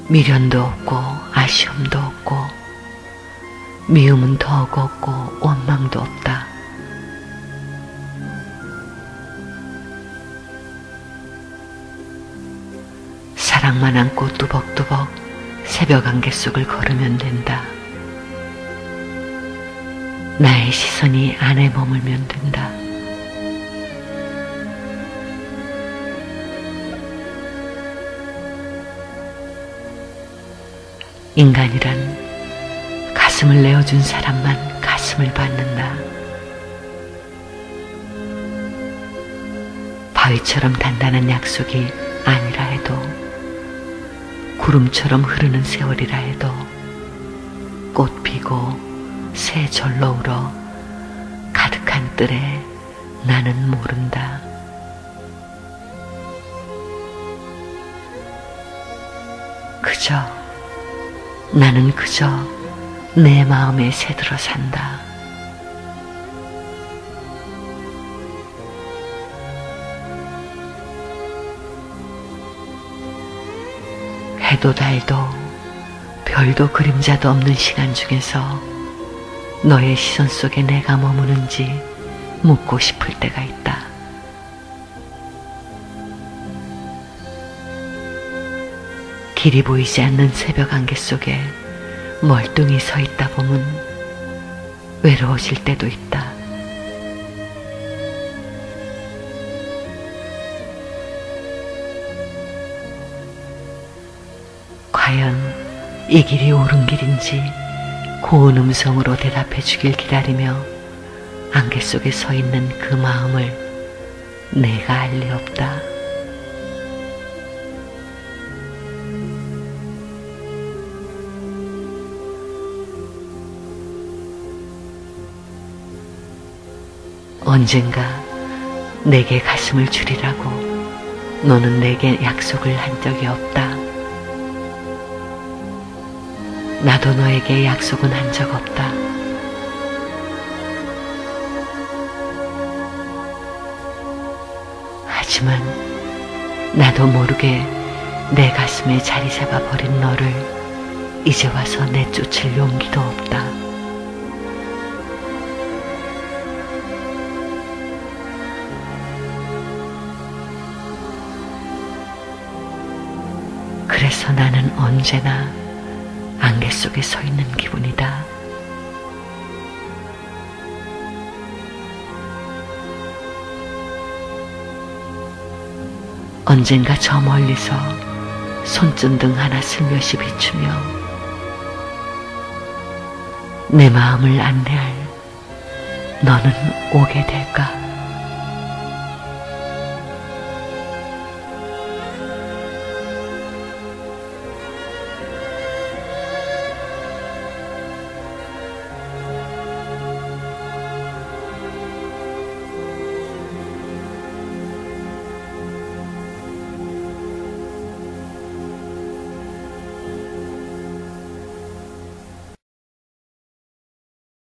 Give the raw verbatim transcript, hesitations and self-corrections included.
미련도 없고 아쉬움도 없고 미움은 더욱 없고 원망도 없다. 사랑만 안고 뚜벅뚜벅 새벽 안개 속을 걸으면 된다. 나의 시선이 안에 머물면 된다. 인간이란 가슴을 내어준 사람만 가슴을 받는다. 바위처럼 단단한 약속이 아니라 해도, 구름처럼 흐르는 세월이라 해도, 꽃 피고 새 절로 울어 가득한 뜰에 나는 모른다. 그저 나는 그저 내 마음에 새들어 산다. 해도 달도 별도 그림자도 없는 시간 중에서 너의 시선 속에 내가 머무는지 묻고 싶을 때가 있다. 길이 보이지 않는 새벽 안개 속에 멀뚱히 서 있다 보면 외로워질 때도 있다. 과연 이 길이 옳은 길인지 고운 음성으로 대답해 주길 기다리며 안개 속에 서 있는 그 마음을 내가 알 리 없다. 언젠가 내게 가슴을 주리라고 너는 내게 약속을 한 적이 없다. 나도 너에게 약속은 한 적 없다. 하지만 나도 모르게 내 가슴에 자리 잡아 버린 너를 이제 와서 내쫓을 용기도 없다. 그래서 나는 언제나 안개 속에 서 있는 기분이다. 언젠가 저 멀리서 손전등 하나 슬며시 비추며 내 마음을 안내할 너는 오게 될까?